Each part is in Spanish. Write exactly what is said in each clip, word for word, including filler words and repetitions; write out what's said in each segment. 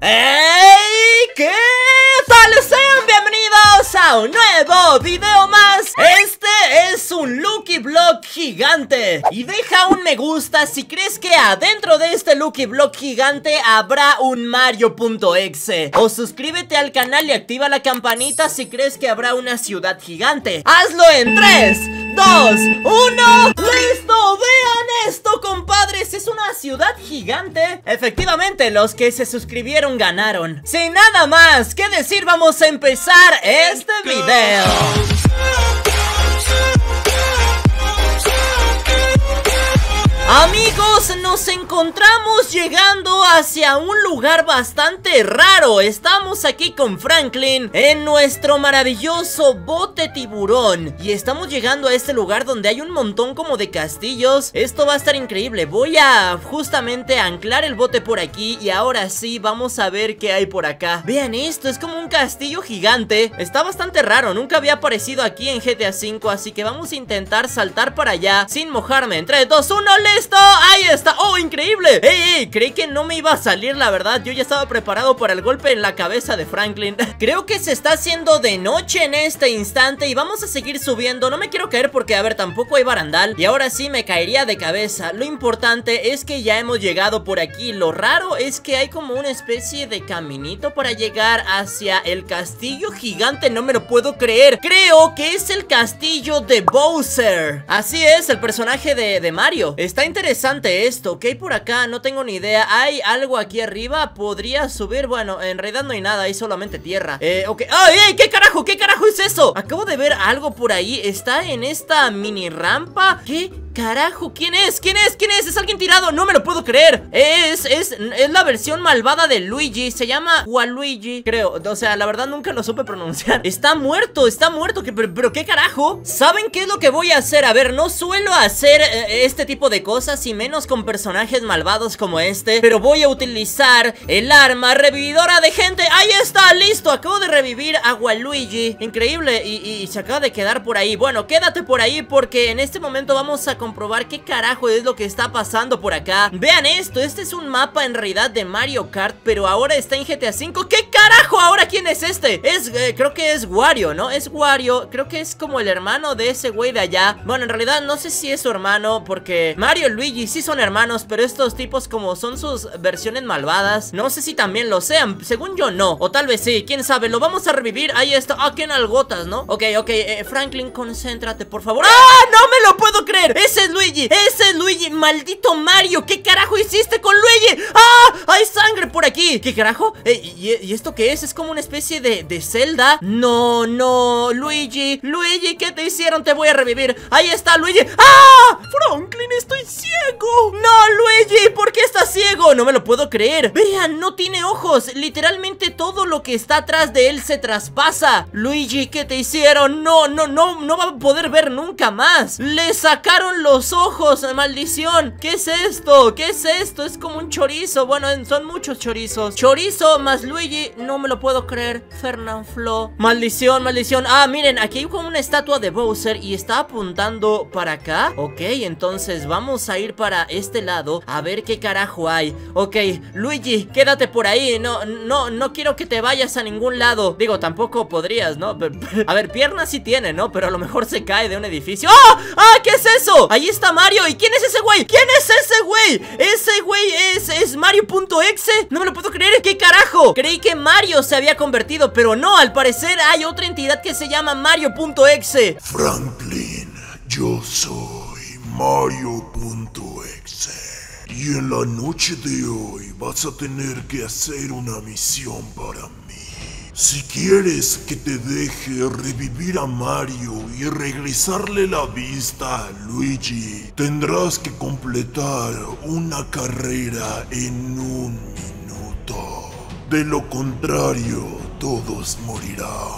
¡Hey! ¿Qué tal? Sean bienvenidos a un nuevo video más. Este es un Lucky Block gigante. Y deja un me gusta si crees que adentro de este Lucky Block gigante habrá un Mario.exe. O suscríbete al canal y activa la campanita si crees que habrá una ciudad gigante. ¡Hazlo en tres, dos, uno! ¡Listo! ¡Vean esto, compadres! Es una ciudad gigante. Efectivamente, los que se suscribieron ganaron. Sin nada más que decir, vamos a empezar este video. Amigos, nos encontramos llegando hacia un lugar bastante raro. Estamos aquí con Franklin en nuestro maravilloso bote tiburón y estamos llegando a este lugar donde hay un montón como de castillos. Esto va a estar increíble. Voy a justamente anclar el bote por aquí y ahora sí vamos a ver qué hay por acá. Vean esto, es como un castillo gigante. Está bastante raro, nunca había aparecido aquí en G T A cinco, así que vamos a intentar saltar para allá sin mojarme. En tres, dos, uno, ¡listo! ¡Ahí está! ¡Oh, increíble! ¡Ey, ey! Creí que no me iba a salir, la verdad. Yo ya estaba preparado para el golpe en la cabeza de Franklin. Creo que se está haciendo de noche en este instante y vamos a seguir subiendo. No me quiero caer porque, a ver, tampoco hay barandal y ahora sí me caería de cabeza. Lo importante es que ya hemos llegado por aquí. Lo raro es que hay como una especie de caminito para llegar hacia el castillo gigante. No me lo puedo creer. Creo que es el castillo de Bowser. Así es, el personaje de, de Mario. Está interesante esto. ¿Qué hay por acá? No tengo ni idea. ¿Hay algo aquí arriba? ¿Podría subir? Bueno, en realidad no hay nada. Hay solamente tierra. Eh, ok. ¡Ay, ay! ¿Qué carajo? ¿Qué carajo es eso? Acabo de ver algo por ahí. Está en esta mini rampa. ¿Qué carajo? ¿Quién es? ¿Quién es? ¿Quién es? Es alguien tirado. No me lo puedo creer. Es, es, es la versión malvada de Luigi. Se llama Waluigi, creo. O sea, la verdad nunca lo supe pronunciar. Está muerto, está muerto. ¿Qué, pero, pero qué carajo? ¿Saben qué es lo que voy a hacer? A ver, no suelo hacer eh, este tipo de cosas y menos con personajes malvados como este, pero voy a utilizar el arma revividora de gente. ¡Ahí está! ¡Listo! Acabo de revivir a Waluigi. Increíble. Y, y, y se acaba de quedar por ahí. Bueno, quédate por ahí porque en este momento vamos a comprobar qué carajo es lo que está pasando por acá. Vean esto, este es un mapa en realidad de Mario Kart, pero ahora está en G T A cinco. ¿Qué carajo? ¿Ahora quién es este? Es, eh, creo que es Wario, ¿no? Es Wario, creo que es como el hermano de ese güey de allá. Bueno, en realidad no sé si es su hermano, porque Mario y Luigi sí son hermanos, pero estos tipos como son sus versiones malvadas, no sé si también lo sean. Según yo no, o tal vez sí, quién sabe. Lo vamos a revivir, ahí está. Ah, qué nalgotas, ¿no? Ok, ok, eh, Franklin, concéntrate, por favor. ¡Ah! ¡No me lo puedo creer! ¡Ese es Luigi! ¡Ese es Luigi! ¡Maldito Mario! ¿Qué carajo hiciste con Luigi? ¡Ah! ¡Hay sangre por aquí! ¿Qué carajo? Eh, ¿y, ¿Y esto qué es? ¿Es como una especie de, de Zelda? No, no, Luigi. Luigi, ¿qué te hicieron? Te voy a revivir. Ahí está Luigi. ¡Ah! Franklin, estoy ciego. No, Luigi, ¿por qué estás ciego? No me lo puedo creer. Vean, no tiene ojos. Literalmente todo lo que está atrás de él se traspasa. Luigi, ¿qué te hicieron? No, no, no, no va a poder ver nunca más. Le sacaron los ojos, maldición. ¿Qué es esto? ¿Qué es esto? Es como un chorizo. Bueno, son muchos chorizos. Chorizo más Luigi, no me lo puedo creer. Fernanfloo. Maldición, maldición. Ah, miren, aquí hay como una estatua de Bowser y está apuntando para acá. Ok, entonces vamos a ir para este lado a ver qué carajo hay. Ok, Luigi, quédate por ahí. No, no, no quiero que te vayas a ningún lado. Digo, tampoco podrías, ¿no? A ver, piernas sí tiene, ¿no? Pero a lo mejor se cae de un edificio. ¡Ah! ¡Ah! ¿Qué es eso? Ahí está Mario. ¿Y quién es ese güey? ¿Quién es ese güey? Ese güey es, es Mario.exe. No me lo puedo creer. ¿Qué carajo? Creí que Mario se había convertido, pero no, al parecer hay otra entidad que se llama Mario.exe. Franklin, yo soy Mario.exe. Y en la noche de hoy vas a tener que hacer una misión para mí. Si quieres que te deje revivir a Mario y regresarle la vista a Luigi, tendrás que completar una carrera en un minuto. De lo contrario, todos morirán.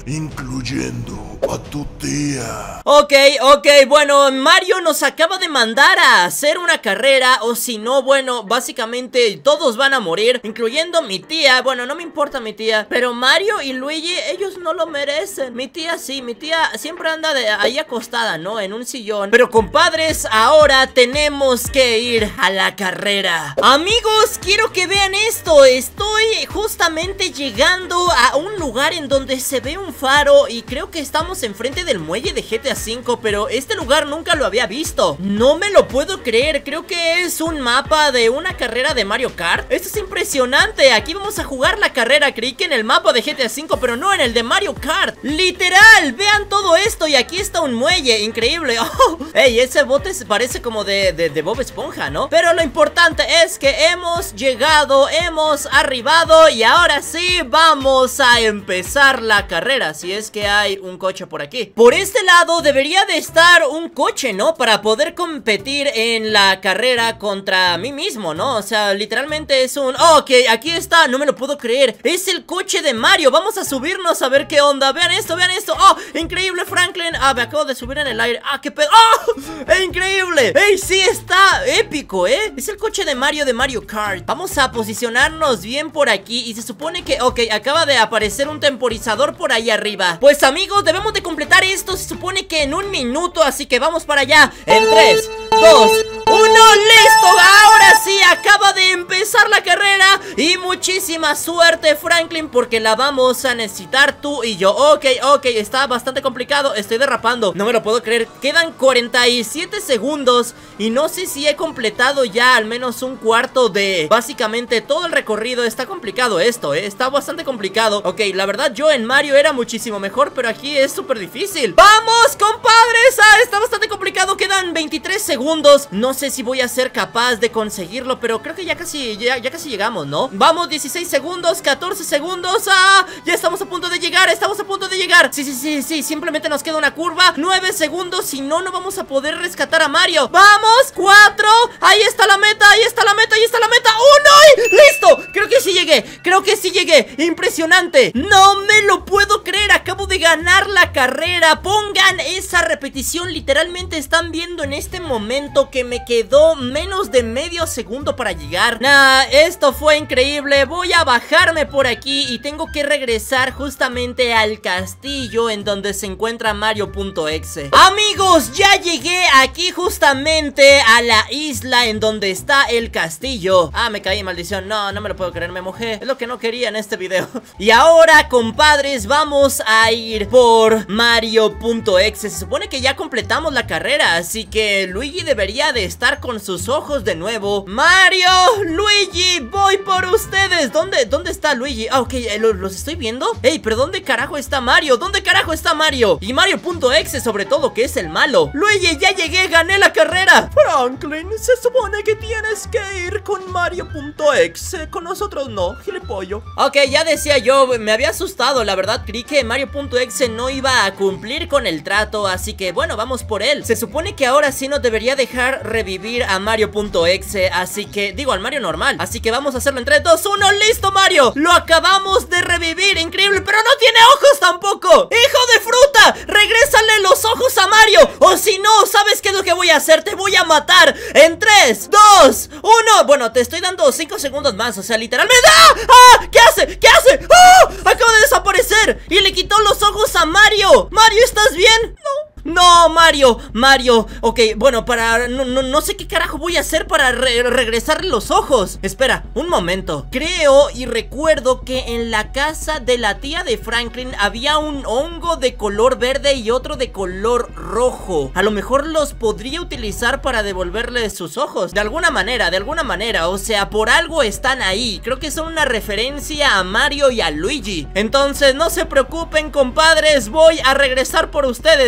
incluyendo a tu tía. Ok, ok, bueno, Mario nos acaba de mandar a hacer una carrera, o si no, bueno, básicamente todos van a morir, incluyendo mi tía. Bueno, no me importa mi tía, pero Mario y Luigi, ellos no lo merecen. Mi tía sí, mi tía siempre anda de ahí acostada, ¿no? En un sillón. Pero compadres, ahora tenemos que ir a la carrera. Amigos, quiero que vean esto. Estoy justamente llegando a un lugar en donde se ve un faro y creo que estamos enfrente del muelle de G T A cinco, pero este lugar nunca lo había visto. No me lo puedo creer, creo que es un mapa de una carrera de Mario Kart. Esto es impresionante, aquí vamos a jugar la carrera. Creí que en el mapa de G T A cinco, pero no en el de Mario Kart. Literal, vean todo esto y aquí está un muelle, increíble. Oh, ey, ese bote parece como de, de, de Bob Esponja, ¿no? Pero lo importante es que hemos llegado, hemos arribado y ahora sí vamos a empezar la carrera. Si es que hay un coche por aquí. Por este lado debería de estar un coche, ¿no? Para poder competir en la carrera contra mí mismo, ¿no? O sea, literalmente es un... Oh, ok, aquí está, no me lo puedo creer. Es el coche de Mario, vamos a subirnos a ver qué onda. Vean esto, vean esto. Oh, increíble, Franklin. Ah, me acabo de subir en el aire. Ah, qué pedo. Oh, ¡es increíble! ¡Ey, sí está épico, eh! Es el coche de Mario de Mario Kart. Vamos a posicionarnos bien por aquí y se supone que... Ok, acaba de aparecer un temporizador por ahí arriba. Pues amigos, debemos de completar esto. Se supone que en un minuto, así que vamos para allá. En tres, dos, uno, ¡listo! Ahora sí, acaba de empezar la carrera. Y muchísima suerte, Franklin, porque la vamos a necesitar tú y yo. Ok, ok, está bastante complicado. Estoy derrapando, no me lo puedo creer. Quedan cuarenta y siete segundos y no sé si he completado ya al menos un cuarto de básicamente todo el recorrido. Está complicado esto, eh, está bastante complicado. Ok, la verdad yo en Mario era muchísimo mejor, pero aquí es súper difícil. ¡Vamos, compadres! Ah, está bastante complicado, quedan veintitrés segundos. No sé si voy a ser capaz de conseguirlo, pero creo que ya casi, ya, ya casi llegamos, ¿no? Vamos, dieciséis segundos, catorce segundos. ¡Ah! Ya estamos a punto de llegar, estamos a punto de llegar. Sí, sí, sí, sí, simplemente nos queda una curva. nueve segundos, si no, no vamos a poder rescatar a Mario. ¡Vamos! cuatro, ahí está la meta, ahí está la meta, ahí está la meta. ¡Uno! ¡Y listo! Creo que sí llegué, creo que sí llegué. Impresionante, no me lo puedo creer. Acabo de ganar la carrera. Pongan esa repetición, literalmente están viendo en este momento que me quedó menos de medio segundo para llegar. Nah, esto fue increíble. Voy a bajarme por aquí y tengo que regresar justamente al castillo en donde se encuentra Mario.exe. Amigos, ya llegué aquí justamente a la isla en donde está el castillo. Ah, me caí, maldición. No, no me lo puedo creer, me mojé. Es lo que no quería en este video. Y ahora, compadres, vamos a ir por Mario.exe. Se supone que ya completamos la carrera, así que Luigi debería de estar con sus ojos de nuevo. Mario, Luigi, voy por ustedes. ¿Dónde, dónde está Luigi? Ah, ok, ¿los, los estoy viendo? Ey, pero ¿dónde carajo está Mario? ¿Dónde carajo está Mario? Y Mario.exe sobre todo, que es el malo. Luigi, ya llegué, gané la carrera. Franklin, se supone que tienes que ir con Mario.exe. Con nosotros no, gilipollo. Ok, ya decía yo, me había asustado. La verdad, creí que Mario.exe no iba a cumplir con el trato, así que bueno, vamos por él. Se supone que ahora sí nos debería dejar revivir a Mario.exe, así que, digo, al Mario normal. Así que vamos a hacerlo en tres, dos, uno, ¡listo, Mario! Lo acabamos de revivir, increíble, pero no tiene ojos tampoco. ¡Hijo de fruta! ¡Regrésale los ojos a Mario! O si no, ¿sabes qué es lo que voy a hacer? Te voy a matar en tres, dos, uno. Bueno, te estoy dando cinco segundos más, o sea, literalmente. ¡Ah! ¡Ah! ¿Qué hace? ¿Qué hace? ¡Ah! Acaba de desaparecer y le quitó los ojos a Mario. Mario, ¿estás bien? No. No, Mario, Mario, ok, bueno, para, no, no, no sé qué carajo voy a hacer para re regresarle los ojos. Espera, un momento. Creo y recuerdo que en la casa de la tía de Franklin había un hongo de color verde y otro de color rojo. A lo mejor los podría utilizar para devolverle sus ojos, de alguna manera, de alguna manera, o sea, por algo están ahí. Creo que son una referencia a Mario y a Luigi. Entonces, no se preocupen, compadres, voy a regresar por ustedes. No, ¿saben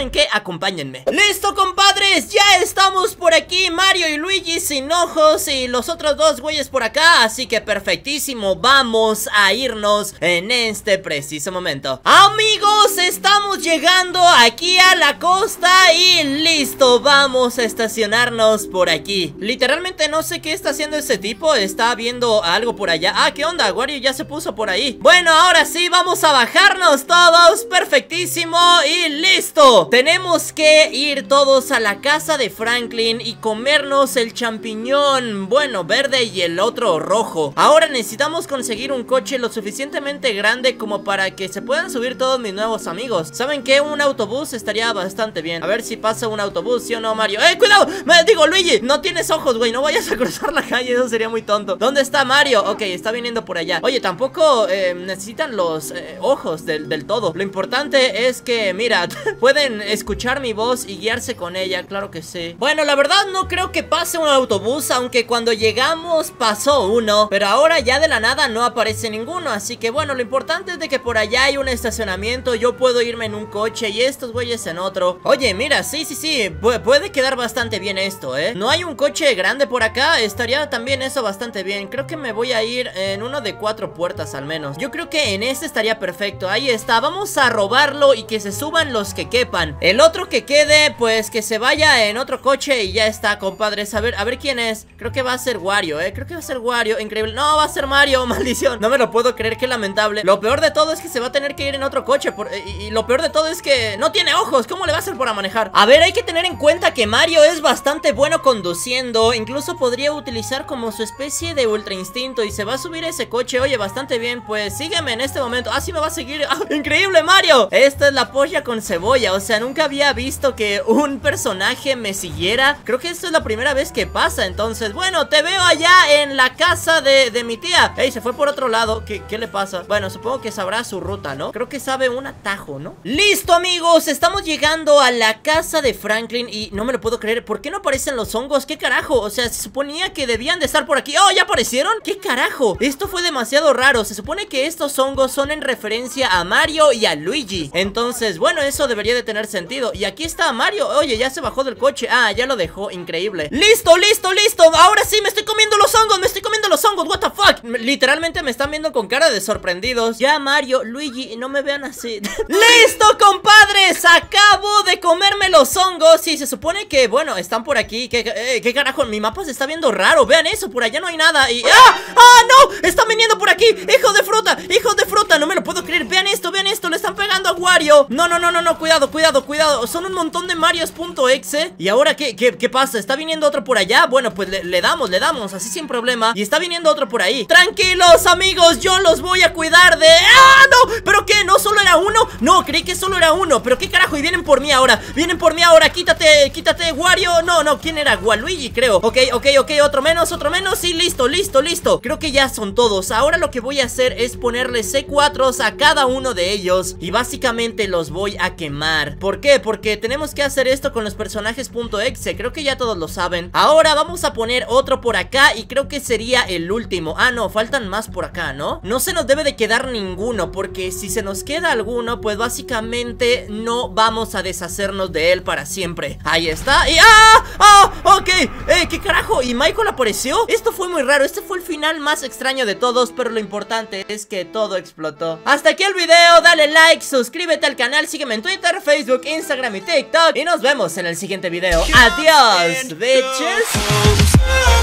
¿saben qué? Acompáñenme. ¡Listo, compadres! Ya estamos por aquí, Mario y Luigi sin ojos y los otros dos güeyes por acá, así que perfectísimo, vamos a irnos en este preciso momento. Amigos, estamos llegando aquí a la costa y listo, vamos a estacionarnos por aquí. Literalmente no sé qué está haciendo este tipo, está viendo algo por allá. Ah, ¿qué onda? Wario ya se puso por ahí. Bueno, ahora sí, vamos a bajarnos todos, perfectísimo y listo. Tenemos que ir todos a la casa de Franklin y comernos el champiñón, bueno, verde y el otro rojo. Ahora necesitamos conseguir un coche lo suficientemente grande como para que se puedan subir todos mis nuevos amigos. ¿Saben qué? Un autobús estaría bastante bien. A ver si pasa un autobús, ¿sí o no, Mario? ¡Eh, cuidado! Me digo, Luigi, no tienes ojos, güey, no vayas a cruzar la calle, eso sería muy tonto. ¿Dónde está Mario? Ok, está viniendo por allá. Oye, tampoco eh, necesitan los eh, ojos del, del todo. Lo importante es que, mira, pueden escuchar mi voz y guiarse con ella, claro que sí. Bueno, la verdad no creo que pase un autobús, aunque cuando llegamos pasó uno, pero ahora ya de la nada no aparece ninguno. Así que bueno, lo importante es de que por allá hay un estacionamiento, yo puedo irme en un coche y estos güeyes en otro. Oye, mira, sí, sí, sí, pu puede quedar bastante bien esto, ¿eh? No hay un coche grande por acá, estaría también eso bastante bien. Creo que me voy a ir en uno de cuatro puertas al menos. Yo creo que en este estaría perfecto, ahí está, vamos a robarlo y que se suban los que quepan. El otro que quede, pues que se vaya en otro coche y ya está, compadres. A ver, a ver quién es. Creo que va a ser Wario, eh, creo que va a ser Wario, increíble. No, va a ser Mario, maldición. No me lo puedo creer, qué lamentable. Lo peor de todo es que se va a tener que ir en otro coche por, y, y lo peor de todo es que no tiene ojos. ¿Cómo le va a hacer para manejar? A ver, hay que tener en cuenta que Mario es bastante bueno conduciendo. Incluso podría utilizar como su especie de ultra instinto y se va a subir a ese coche. Oye, bastante bien, pues sígueme en este momento. Ah, sí me va a seguir. ¡Ah, increíble, Mario! Esta es la polla con cebolla. O sea, nunca había visto que un personaje me siguiera. Creo que esto es la primera vez que pasa. Entonces, bueno, te veo allá en la casa de, de mi tía. Ey, se fue por otro lado. ¿Qué, ¿Qué le pasa? Bueno, supongo que sabrá su ruta, ¿no? Creo que sabe un atajo, ¿no? ¡Listo, amigos! Estamos llegando a la casa de Franklin y no me lo puedo creer. ¿Por qué no aparecen los hongos? ¿Qué carajo? O sea, se suponía que debían de estar por aquí. ¡Oh, ya aparecieron! ¿Qué carajo? Esto fue demasiado raro. Se supone que estos hongos son en referencia a Mario y a Luigi. Entonces, bueno, eso debería de tener sentido. Y aquí está Mario. Oye, ya se bajó del coche. Ah, ya lo dejó. Increíble. ¡Listo, listo, listo! Ahora sí, me estoy comiendo los hongos. Me estoy comiendo los hongos. What the fuck? Literalmente me están viendo con cara de sorprendidos. Ya, Mario, Luigi, no me vean así. ¡Listo, compadres! Acabo de comerme los hongos. Sí, se supone que, bueno, están por aquí. ¿Qué, eh, qué carajo? Mi mapa se está viendo raro. Vean eso, por allá no hay nada. Y... ¡ah! ¡Ah, no! ¡Están viniendo por aquí! ¡Hijo de fruta! ¡Hijo de fruta! No me lo puedo creer. Vean esto, vean esto. Le están pegando a Wario. No, no, no, no, no. Cuidado, cuidado, cuidado. Son un montón de Marios.exe. ¿Y ahora qué, qué, qué pasa? ¿Está viniendo otro por allá? Bueno, pues le, le damos, le damos. Así sin problema. Y está viniendo otro por ahí. Tranquilos, amigos. Yo los voy a cuidar de... ¡ah, no! ¿Pero qué? ¿No solo era uno? No, creí que solo era uno. ¿Pero qué carajo? Y vienen por mí ahora. Vienen por mí ahora. Quítate, quítate, Wario. No, no. ¿Quién era? Waluigi, creo. Ok, ok, ok. Otro menos, otro menos. Sí, listo, listo, listo. Creo que ya son todos. Ahora lo que voy a hacer es ponerle C cuatro a cada uno de ellos y básicamente los voy a quemar. ¿Por qué? Porque tenemos que hacer esto con los personajes.exe. Creo que ya todos lo saben. Ahora vamos a poner otro por acá y creo que sería el último. Ah, no, faltan más por acá, ¿no? No se nos debe de quedar ninguno, porque si se nos queda alguno, pues básicamente no vamos a deshacernos de él para siempre. Ahí está. Y ¡ah! ¡ah! Ok. Eh, ¿qué carajo? ¿Y Michael apareció? Esto fue muy raro. Este fue el final más extraño de todos, pero lo importante es que todo explotó. Hasta aquí el video. Dale like, suscríbete al canal, sígueme en Twitter, Facebook, Instagram y TikTok. Y nos vemos en el siguiente video. Adiós, bitches.